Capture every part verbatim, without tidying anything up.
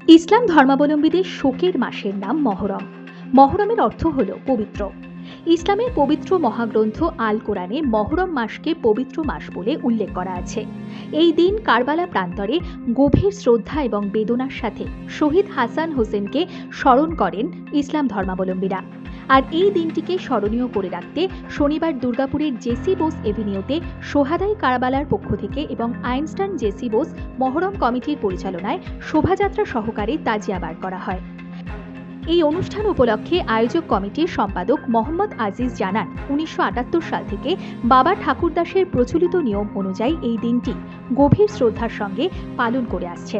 ইসলাম ধর্মাবলম্বীদের শোকের মাসের নাম মহরম। মহরমের অর্থ হল পবিত্র। ইসলামের পবিত্র মহাগ্রন্থ আল কোরআনে মহরম মাসকে পবিত্র মাস বলে উল্লেখ করা আছে। এই দিন কারবালা প্রান্তরে গভীর শ্রদ্ধা এবং বেদনার সাথে শহীদ হাসান হোসেনকে স্মরণ করেন ইসলাম ধর্মাবলম্বীরা। আর এই দিনটিকে স্মরণীয় করে রাখতে শনিবার দুর্গাপুরের জেসি বোস এভিনিউতে সোহাদাই কারবালার পক্ষ থেকে এবং আইনস্টাইন জেসি বোস মহরম কমিটির পরিচালনায় শোভাযাত্রা সহকারে তাজিয়া বার করা হয়। এই অনুষ্ঠান উপলক্ষে আয়োজক কমিটির সম্পাদক মোহাম্মদ আজিজ জানান, উনিশশো আটাত্তর সাল থেকে বাবা ঠাকুরদাসের প্রচলিত নিয়ম অনুযায়ী এই দিনটি গভীর শ্রদ্ধার সঙ্গে পালন করে আসছেন।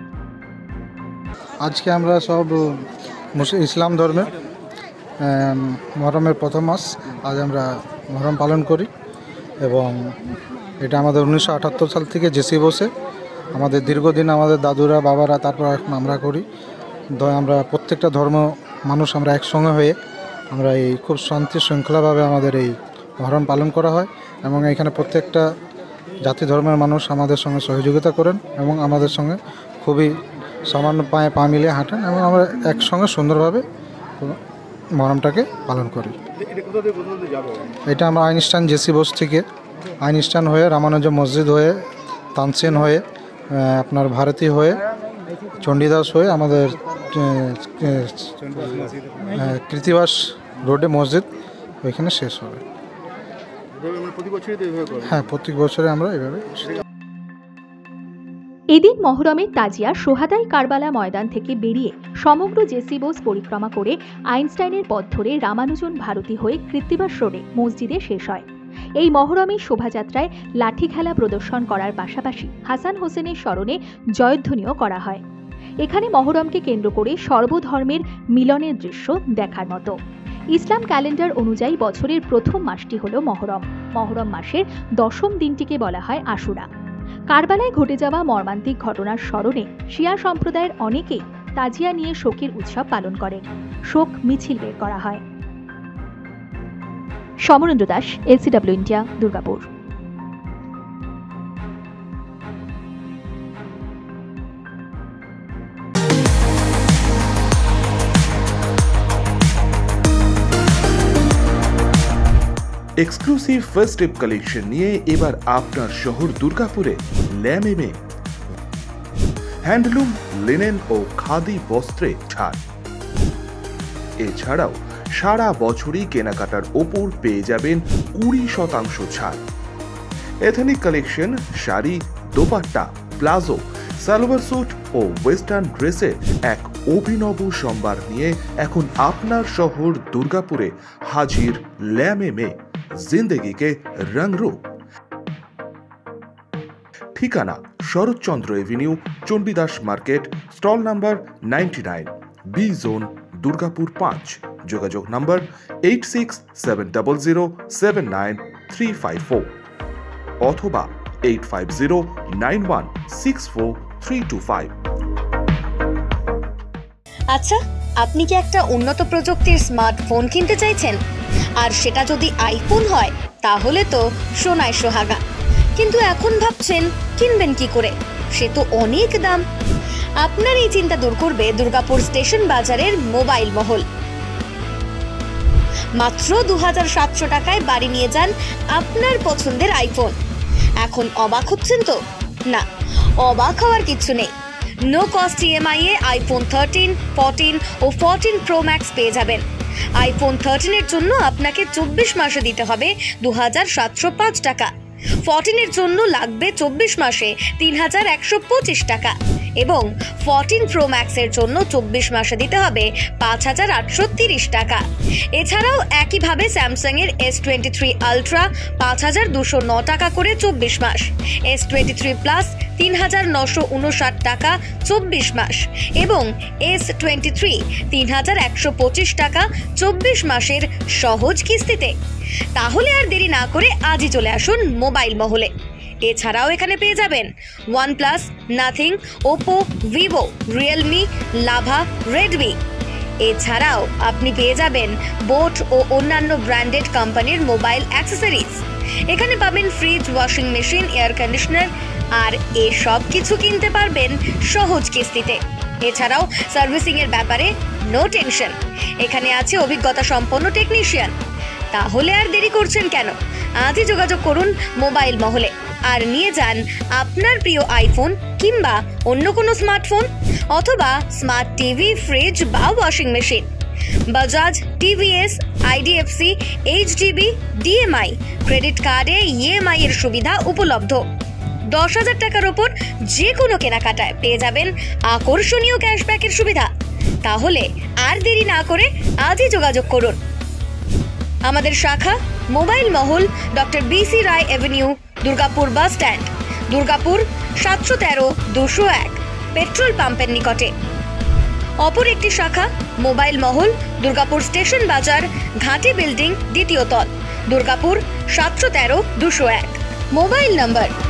আজকে আমরা সব ইসলাম ধর্মের মহরমের প্রথম মাস, আজ আমরা মহরম পালন করি এবং এটা আমাদের উনিশশো আটাত্তর সাল থেকে জেসি বসে আমাদের দীর্ঘদিন আমাদের দাদুরা বাবারা তারপর আমরা করি। আমরা প্রত্যেকটা ধর্ম মানুষ আমরা একসঙ্গে হয়ে আমরা এই খুব শান্তি শৃঙ্খলাভাবে আমাদের এই মহরম পালন করা হয় এবং এখানে প্রত্যেকটা জাতি ধর্মের মানুষ আমাদের সঙ্গে সহযোগিতা করেন এবং আমাদের সঙ্গে খুবই সামান্য পায়ে পা মিলিয়ে হাঁটেন এবং আমরা একসঙ্গে সুন্দরভাবে মহরমটাকে পালন করি। এটা আমরা আইনস্টাইন জেসি বোস থেকে আইনস্টাইন হয়ে রামানুজ মসজিদ হয়ে তানসেন হয়ে আপনার ভারতী হয়ে চণ্ডীদাস হয়ে আমাদের কৃতিবাস রোডে মসজিদ ওইখানে শেষ হবে। হ্যাঁ, প্রতি বছরে আমরা এইভাবে। এদিন মহরমের তাজিয়া সোহাদাই কারবালা ময়দান থেকে বেরিয়ে সমগ্র জেসি বোস পরিক্রমা করে আইনস্টাইনের পথ ধরে রামানুজন ভারতী হয়ে কৃত্তিবাস রোডে মসজিদে শেষ হয়। এই মহরমের শোভাযাত্রায় লাঠি খেলা প্রদর্শন করার পাশাপাশি হাসান হোসেনের স্মরণে জয়ধ্বনিও করা হয়। এখানে মহরমকে কেন্দ্র করে সর্বধর্মের মিলনের দৃশ্য দেখার মতো। ইসলাম ক্যালেন্ডার অনুযায়ী বছরের প্রথম মাসটি হল মহরম। মহরম মাসের দশম দিনটিকে বলা হয় আশুরা। কারবালায় ঘটে যাওয়া মর্মান্তিক ঘটনার স্মরণে শিয়া সম্প্রদায়ের অনেকেই তাজিয়া নিয়ে শোকের উৎসব পালন করেন। শোক মিছিল বের করা হয়। Samarendra Das, LCW India, Durgapur. Exclusive first step collection নিয়ে এবার আপনার শহর দুর্গাপুরে ল্যামেমে হ্যান্ডলুম, লিনেন ও খাদি বস্ত্রে ছাড়। এছাড়াও সারা বছরই কেনাকাটার ওপর পেয়ে যাবেন কুড়ি শতাংশ ছাড়। Ethnic collection, sari, dupatta, palazzo, salwar suit ও ওয়েস্টার্ন ড্রেসের এক অভিনব সম্ভার নিয়ে এখন আপনার শহর দুর্গাপুরে হাজির ল্যামেমে, জিন্দেগিকে রংরূপ। ঠিকানা Saratchandra avenue, Chandidas market, stall number ninety nine, B zone, Durgapur পাঁচ। যোগাযোগ number eight six seven double zero seven nine three five four অথবা eight five zero nine one six four three two five. আচ্ছা, আপনি কি একটা উন্নত প্রযুক্তির স্মার্টফোন কিনতে চাইছেন? আর সেটা যদি আইফোন হয় তাহলে তো সোনায় সোহাগা। কিন্তু এখন ভাবছেন কিনবেন কি করে, সে তো অনেক দাম। আপনার এই চিন্তা দূর করবে দুর্গাপুর স্টেশন বাজারের মোবাইল মহল। মাত্র দু হাজার সাতশো টাকায় বাড়ি নিয়ে যান আপনার পছন্দের আইফোন। এখন অবাক হচ্ছেন তো? না, অবাক হওয়ার কিছু নেই। নো কস্ট ইএমআই এ আইফোন থার্টিন, ফোরটিন ও ফোরটিন প্রো ম্যাক্স পেয়ে যাবেন। আইফোন থার্টিন এর জন্য আপনাকে চব্বিশ মাসে দিতে হবে দু হাজার সাতশো পাঁচ টাকা। ফোরটিন এর জন্য লাগবে চব্বিশ মাসে তিন হাজার একশো পঁচিশ টাকা এবং ফোরটিন প্রো ম্যাক্স এর জন্য চব্বিশ মাসে দিতে হবে পাঁচ হাজার আটশো তিরিশ টাকা। এছাড়াও একইভাবে স্যামসাং এর এস টোয়েন্টি থ্রি আলট্রা পাঁচ হাজার দুশো ন টাকা করে চব্বিশ মাস, এস টোয়েন্টি থ্রি প্লাস তিন হাজার নশো উনষাট টাকা চব্বিশ মাস এবং এস টোয়েন্টি থ্রি তিন হাজার একশো পঁচিশ টাকা চব্বিশ মাসের সহজ কিস্তিতে। তাহলে আর দেরি না করে আজই চলে আসুন মোবাইল মহলে। এছাড়াও এখানে পেয়ে যাবেন OnePlus, Nothing, Oppo, Vivo, Realme, Lava, Redmi. এছাড়াও আপনি পেয়ে যাবেন বোট ও অন্যান্য ব্র্যান্ডেড কোম্পানির মোবাইল অ্যাক্সেসরিজ। এখানে পাবেন fridge, washing machine, air conditioner আর এসব কিছু কিনতে পারবেন সহজ কিস্তিতে। এছাড়াও সার্ভিসিং এর ব্যাপারে নো টেনশন। এখানে আছে অভিজ্ঞতা সম্পন্ন টেকনিশিয়ান। তাহলে আর দেরি করছেন কেন? আজই যোগাযোগ করুন মোবাইল মহলে আর নিয়ে যান আপনার প্রিয় আইফোন কিংবা অন্য কোনো স্মার্টফোন অথবা স্মার্ট টিভি, ফ্রিজ বা washing machine. Bajaj, TVS, IDFC, HDB, DMI credit কার্ডে ইএমআই এর সুবিধা উপলব্ধ। দশ হাজার টাকার ওপর যে কোনো কেনাকাটায় পেয়ে যাবেন আকর্ষণীয় ক্যাশব্যাকের সুবিধা। তাহলে আর দেরি না করে আজই যোগাযোগ করুন। আমাদের শাখা mobile Mahal, doctor BC Roy avenue, Durgapur bus stand, Durgapur সাতশো তেরো দুশো এক, পেট্রোল পাম্পের নিকটে। অপর একটি শাখা মোবাইল মহল, দুর্গাপুর স্টেশন বাজার, ঘাটি বিল্ডিং, দ্বিতীয় তল, দুর্গাপুর সাতশো তেরো দুশো এক। মোবাইল নম্বর